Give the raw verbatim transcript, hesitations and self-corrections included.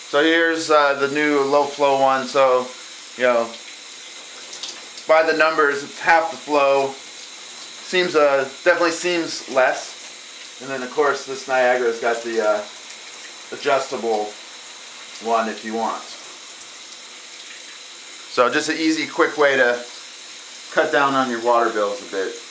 So here's uh, the new low flow one. So, you know, by the numbers, it's half the flow. Seems uh, definitely seems less. And then of course this Niagara's got the uh, adjustable one if you want. So just an easy, quick way to cut down on your water bills a bit.